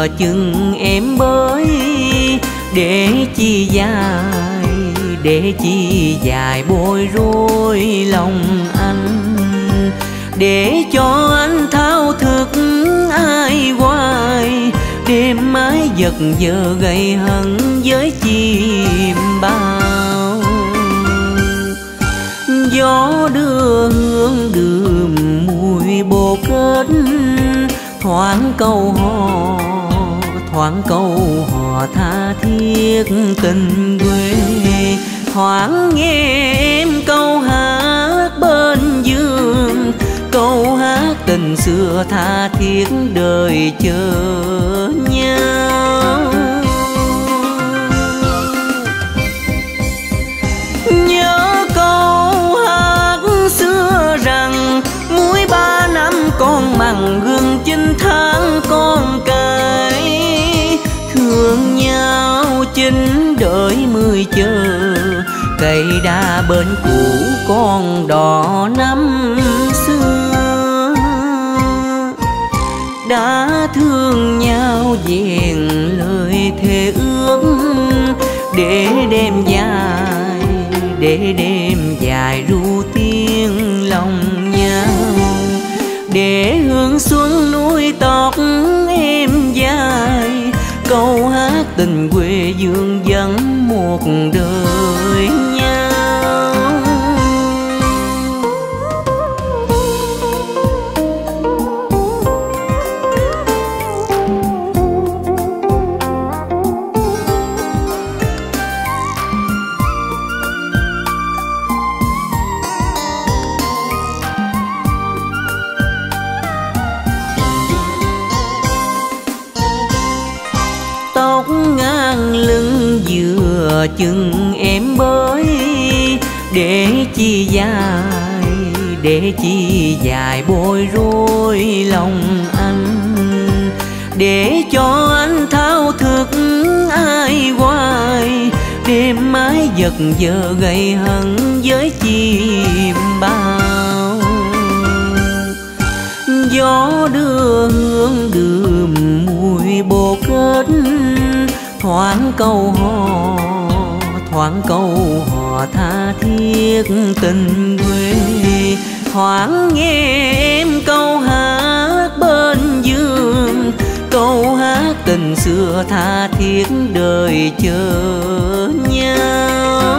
vừa chừng em bới, để chi dài, để chi dài bối rối lòng anh, để cho anh thao thức ai hoài, đêm mái giật giờ gây hận với chim bao. Gió đưa hương đường mùi bồ kết, thoáng câu hò, thoáng câu hò tha thiết tình quê, thoáng nghe em câu hát bên giường, câu hát tình xưa tha thiết đời chờ nhau. Nhớ câu hát xưa rằng muối 3 năm con mặn gừng 9 tháng con cay, thương nhau 9 đợi 10 chờ, cây đa bên cũ con đỏ năm xưa. Đã thương nhau vẹn lời thề ước, để đêm dài, để đêm dài ru tiếng lòng nhau, để hương xuân nuôi tóc em dài, câu hát tình quê dương dẫn một đời nhau. Tóc ngang lưng vừa chừng em bới, để chi dài, để chi dài bối rối lòng anh, để cho anh thao thức ai hoài, đêm mái giật giờ gây hận với chim bao. Gió đưa hương đường mùi bồ kết, thoáng câu hò, thoáng câu hò tha thiết tình quê, thoáng nghe em câu hát bên giường, câu hát tình xưa tha thiết đời chờ nhau.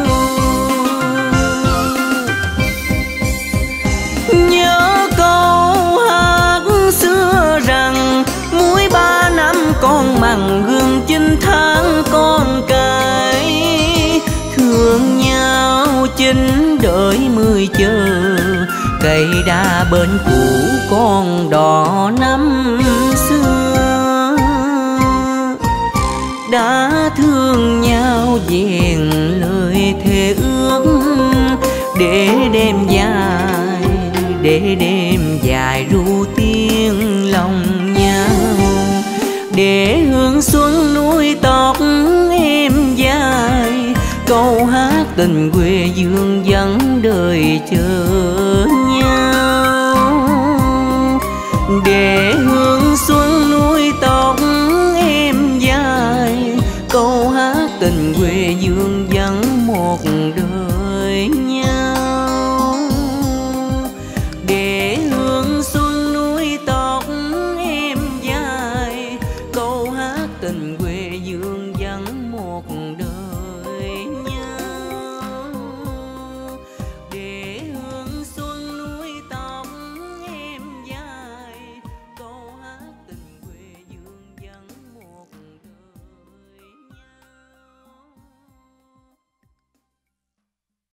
Nhớ câu hát xưa rằng muối 3 năm con mặn gừng 9 tháng con cay, thương nhau 9 đợi 10 chờ, cây đa bên cũ con đỏ năm xưa. Đã thương nhau vẹn lời thề ước, để đêm dài, để đêm dài ru tiếng lòng nhau, để hương xuân nuôi tóc em dài, câu hát tình quê dương dẫn đời chờ